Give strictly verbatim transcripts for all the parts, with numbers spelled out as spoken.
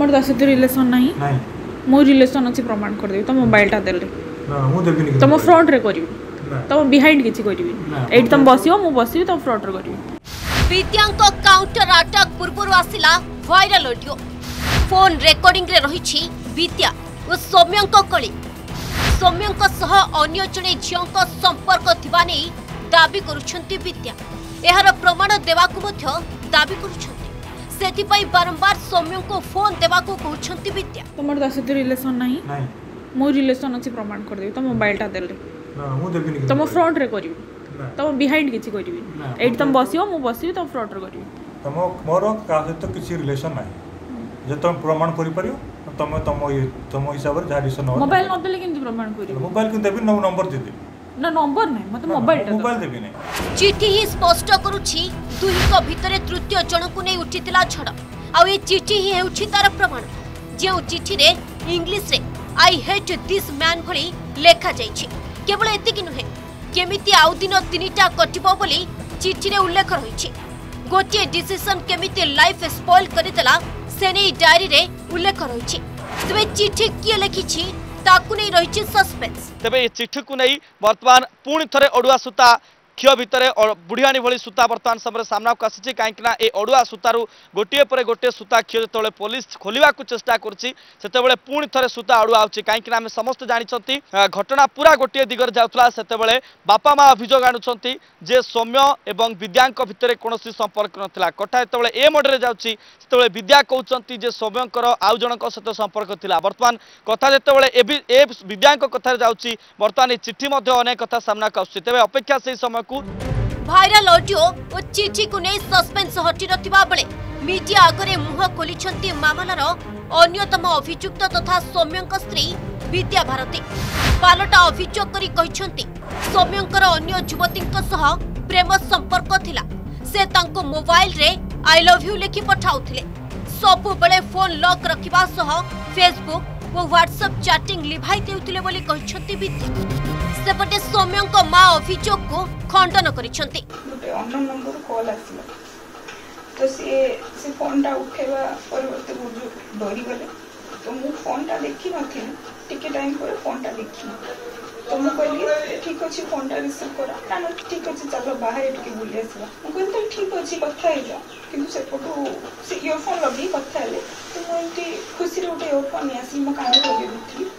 तुमर दस सहित रिलेशन नहीं नहीं मो रिलेशन अच्छी प्रमाण कर देबी तो मोबाइल टा देले ना मु देबिनी तुम फ्रंट रे करिवि तुम बिहाइंड किछि करिवि एट तुम बसियो मु बसियो तुम फ्रंट रे करिवि। विद्यांक काउंटर अटैक पूर्व आसिला वायरल ऑडियो फोन रेकॉर्डिंग रे रहिछि विद्या और सौम्यंक कली सौम्यंक सह अन्य जने झियंक संपर्क थिबा नै दाबी करूछंती विद्या एहार प्रमाण देवाकू मध्य दाबी करूछंती सेथिपई बारंबार सौम्यंक फोन देवाकू कहउछंती विद्या तुमर दस सहित रिलेशन नहीं नहीं मो रिलेशन अच्छी प्रमाण कर देबी तुम मोबाइल टा देले ना मु देबिनी तुम फ्रंट रे करिवि तुम बिहाइंड किछि करिवि एट तुम बसियो मु बसियो तुम फ्रंट रे करिवि तुम मोर का सहित किछि रिलेशन नाही जे तुम प्रमाण करि परियो तुम तुम तुम हिसाब रे जारी सन मोबाइल न देले किंतु प्रमाण करिवि मोबाइल किन देबी नंबर दे दे ना नंबर नहीं मत मोबाइल टा मोबाइल देबी नहीं चिठी ही स्पष्ट करूछि दुहिक भितरे तृतीय जनकु नै उठितिला झड़ आ ए चिठी ही हेउछि तार प्रमाण जे चिठी रे इंग्लिश रे आई हेट दिस मैन भली लेखा जाइछि केवल एतिकी नुहे केमिति आउ दिन तीनिटा कटिबो बोली चिठी रे उल्लेख रहिछि गोटे डिसिजन केमिति लाइफ स्पॉइल करितला सेने डायरी रे उल्लेख रहिछि तबे चिठी किए लिखिछि ताकु नै रहिछि सस्पेंस तबे ए चिठी को नै वर्तमान पुणी थरे ओडुआ सुता क्षय भितर बुढ़ियाणी भली सूता बर्तमान समय सामना को आसी कहीं ए अड़ुआ सूतारू गोटे पर गोटे सूता क्षय जो पुलिस खोलने को चेष्टा करते पुणी थे सूता अड़ुआ होची कहीं आम समस्त जानते घटना पूरा गोटे दिगरे जाऊला से बापा माँ अभियोग आणुंट जे सौम्य एवं विद्यांक भितर कौन संपर्क नाला कथा जो ए मोडे जाऊँगी से विद्या कहते जे सौम्यकर आउ जन सहित संपर्क था बर्तमान कथा जो ए विद्यांक कथा जाऊँगी बर्तमान चिठी अनेक कथा सामना को आसुच्छी तेज अपेक्षा से समय भाइराल ऑडियो और चिठी को नहीं सस्पेंस हटि नथिबा बेले मीडिया आगरे मुह खोलिछंती मामलार अन्यतम अभियुक्त तथा सौम्यंक स्त्री विद्या भारती पालटा अभियोग करी कहिछंती सौम्यंकर अन्य युवतींक सह प्रेम संपर्क थिला से तांको मोबाइल रे आई लव यू लिखि पठाउथिले सब बेले फोन लॉक रखिबा सह फेसबुक और व्हाट्सएप चैटिंग लिभाई देउथिले बोली कहिछंती विद्या सेपटे सौम्यंक मां अभियोग को खंडन करिछंती गोटे अननोन नंबर कॉल आसिला तो से से फोन टा उठेबा परिवर्ते डरी गले तो मु फोन टा देखि नथि टिके टाइम पर फोन टा देखि तो मु कहली ठीक अछि फोन टा रिसीव करा ना ठीक अछि चलो बाहर टिके बुली आसीबा मु कहली तो ठीक अछि कथा हे जा किंतु से फोटो से इयरफोन लगी कथा हेले तो मु एंटी खुशी रे उठे इयरफोन आसी मो कान लगे दिथि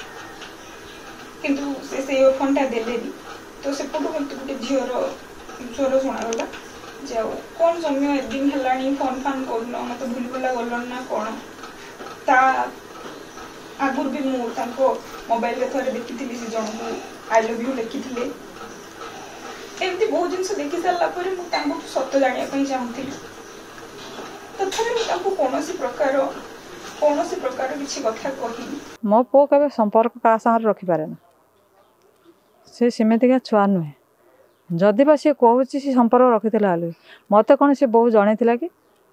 किंतु से से इयरफोन टा देले दी तो से फोटो मत गोटे झियर स्वर शुणागला जाओ कौन समय दिन हेलानी फोन फान करन मत भूल भुला गलन ना कौन ता आगुर भी मु तांको मोबाइल रे थोड़े देखिथिली से जण को आई लव यू लिखिथिले एमती बहुत जिनस देखि सारला पर मु तांको सत्य जानिया पई चाहूथिली तथापि तांको कोनोसी प्रकार कोनोसी प्रकार किछि कथा कहि मो पो कबे संपर्क का साथ रखि पारे ना से सेमेतिका छुआ नुहे जदि बा सी कहूँ सी संपर्क रखी मत कौन सी बहु जन कि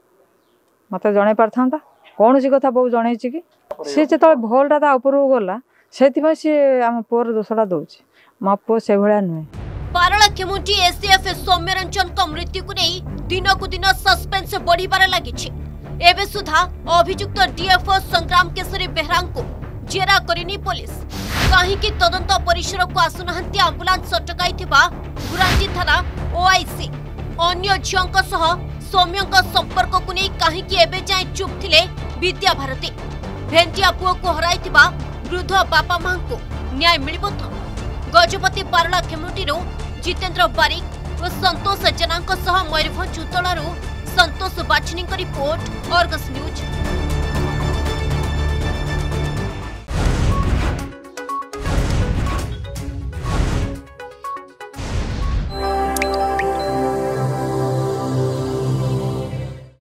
मत जन पारता कौन सी कथा बहु जन कि सी जो भलटा ता उपरକୁ गला से सी आम पुअर दोषटा दौर मो पु से भाया नुहे पारला केमुंटी एसीएफ सौम्यरंजन को मृत्यु को नहीं दिन को दिन सस्पेंस बढ़िबार लागिछि एबे सुधा अभियुक्त डीएफओ संग्राम केशरी बेहरा को जेरा करिनी पुलिस कहीं तदंत परिसर को आसुनाहांती आंबुलांस अटकाई गुरांटी थाना ओआईसी अन्य झियोंक सह सौम्यंक संपर्क को नहीं कहीं एबे जाए चुप थिले विद्या भारती भेंटिया पुओ को हराइथिबा वृद्ध बापा मां को न्याय मिलिबो तो गजपति पारला खेमुटीरू जितेंद्र बारिक और संतोष जेना सह मयूरभंज उत्तलरू संतोष बाचनी रिपोर्ट अर्गस न्यूज।